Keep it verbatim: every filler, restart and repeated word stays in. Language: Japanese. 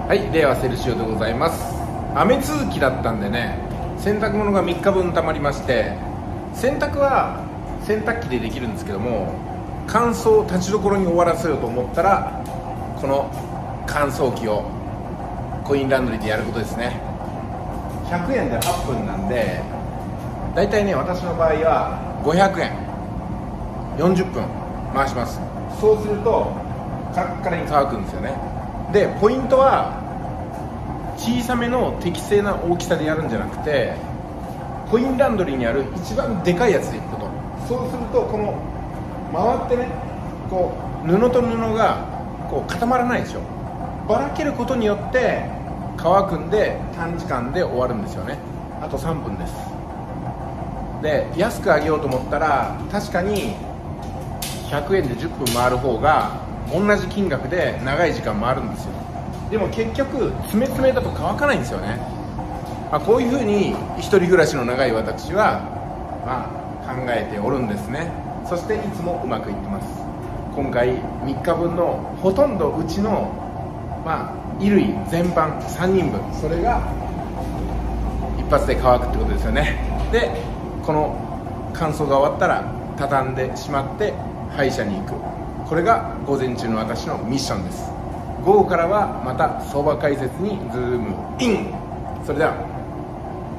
はい、令和セルシオでございます。雨続きだったんでね、洗濯物がみっかぶんたまりまして、洗濯は洗濯機でできるんですけども、乾燥を立ちどころに終わらせようと思ったら、この乾燥機をコインランドリーでやることですね。ひゃくえんではっぷんなんで、だいたいね、私の場合はごひゃくえんよんじゅっぷん回します。そうするとカラッカラに乾くんですよね。でポイントは、小さめの適正な大きさでやるんじゃなくて、コインランドリーにある一番でかいやつでいくこと。そうするとこの回ってね、こう布と布がこう固まらないでしょ。ばらけることによって乾くんで、短時間で終わるんですよね。あとさんぷんです。で安くあげようと思ったら、確かにひゃくえんでじゅっぷん回る方が同じ金額で長い時間回るんですよ。でも結局詰め詰めだと乾かないんですよね。まあ、こういうふうに一人暮らしの長い私は、まあ、考えておるんですね。そしていつもうまくいってます。今回みっかぶんのほとんどうちの、まあ、衣類全般さんにんぶん、それが一発で乾くってことですよね。でこの乾燥が終わったら畳んでしまって歯医者に行く。これが午前中の私のミッションです。午後からはまた相場解説にズームイン。それでは。